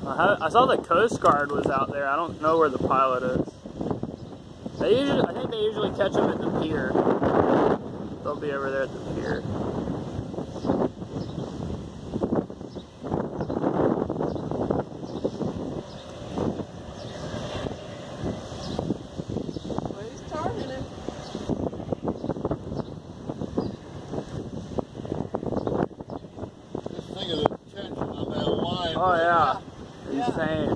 I saw the Coast Guard was out there. I don't know where the pilot is. I think they usually catch them at the pier. They'll be over there at the pier. Well, he's targeting it. Just think of the tension on that line. Oh yeah, Yeah. insane.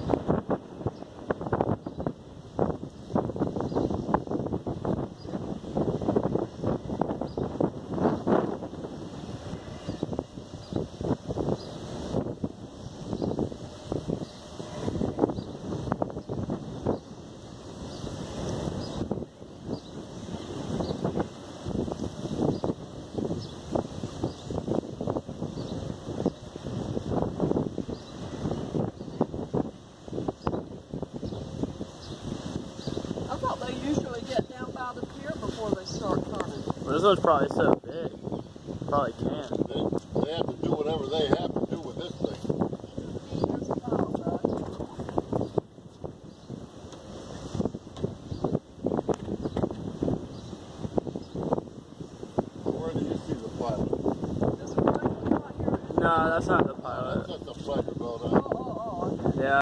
I thought they usually get down by the pier before they start turning. Well, this one's probably so big. Probably can. They have to do whatever they have to do with this thing. There's a pile, Doug. Where do you see the pilot? There's a plane not here. No, that's not the pilot. That's the pleasure boat. Oh, oh, oh, okay. Yeah.